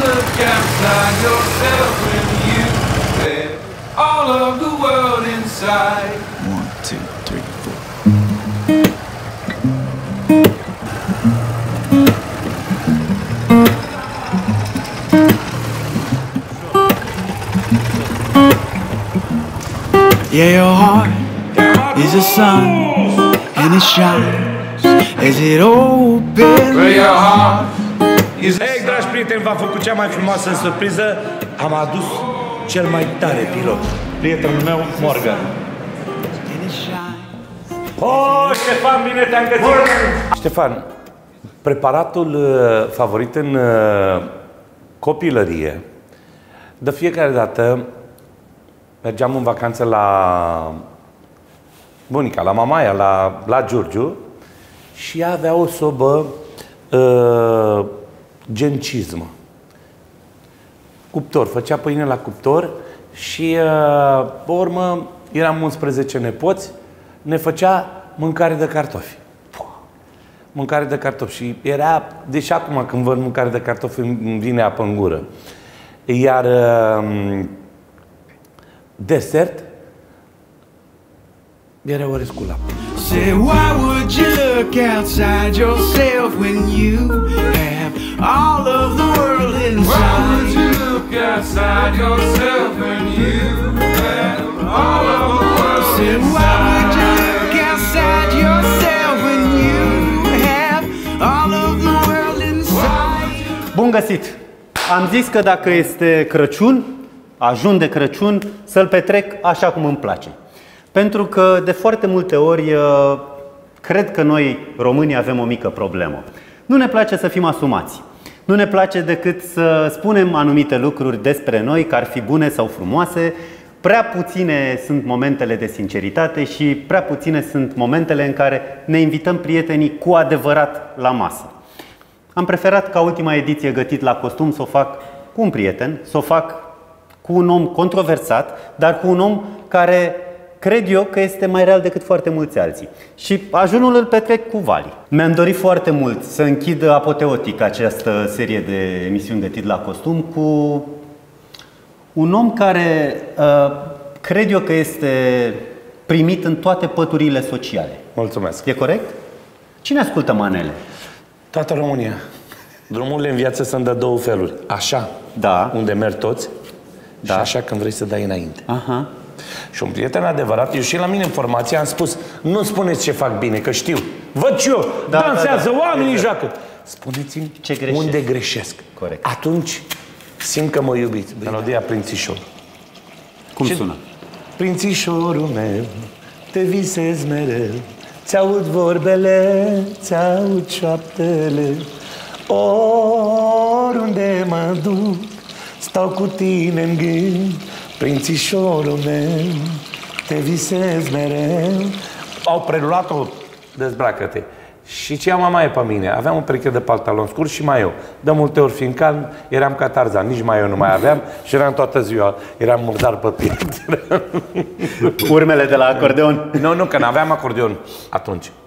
look outside yourself when you have all of the world inside. 1, 2, 3, 4. Yeah, your heart is a sun and it shines as it opens. Where your heart is a Ei, dragi prieteni, v-am făcut cea mai frumoasă surpriză. Am adus cel mai tare pilot, prietenul meu, Morgan. Oh, Ștefan, bine te-am găsit! Ștefan, preparatul favorit în copilărie, de fiecare dată mergeam în vacanță la bunica, la mamaia, la Giurgiu și ea avea o sobă gen cizmă. Cuptor, făcea pâine la cuptor și pe urmă eram 11 nepoți, ne făcea mâncare de cartofi. Mâncare de cartofi și era, deși acum când văd mâncare de cartofi îmi vine apă în gură. Iar desert era orez cu lapte. Say, why would you look outside yourself when you have all of the world inside? Why would you look outside yourself when you have all of the world Say, why would you look outside yourself when you have all of the world inside? Bun găsit! Am zis că dacă este Crăciun, ajun de Crăciun, să-l petrec așa cum îmi place. Pentru că de foarte multe ori cred că noi, românii, avem o mică problemă. Nu ne place să fim asumați. Nu ne place decât să spunem anumite lucruri despre noi, că ar fi bune sau frumoase. Prea puține sunt momentele de sinceritate și prea puține sunt momentele în care ne invităm prietenii cu adevărat la masă. Am preferat ca ultima ediție Gătit la Costum să o fac cu un prieten, să o fac cu un om controversat, dar cu un om care cred eu că este mai real decât foarte mulți alții. Și ajunul îl petrec cu Vali. Mi-am dorit foarte mult să închid apoteotic această serie de emisiuni Gătit la Costum cu un om care cred eu că este primit în toate păturile sociale. Mulțumesc. E corect? Cine ascultă manele? Toată România. Drumurile în viață sunt de două feluri. Așa, Da. unde merg toți, Da. și așa când vrei să dai înainte. Aha. Și un prieten adevărat, eu și la mine în formație am spus, nu spuneți ce fac bine, că știu. Văd și eu, dansează, oamenii joacă. Spuneți-mi Ce greșesc. unde greșesc. Corect. Atunci simt că mă iubiți. Melodia Prințișor. Cum sună? Prințișorul meu, te visez mereu, ți-aud vorbele, ți-aud șoaptele. Oriunde mă duc, stau cu tine în gând, prințișorul meu, te visez mereu. Au preluat-o, dezbracă-te. Și ce am mai pe mine? Aveam o pereche de pantaloni scurt și maieu. De multe ori, fiind calm, eram ca Tarzan. Nici maieu nu mai aveam și eram toată ziua. Eram murdar pe piept. Urmele de la acordeon. Nu, că n-aveam acordeon atunci.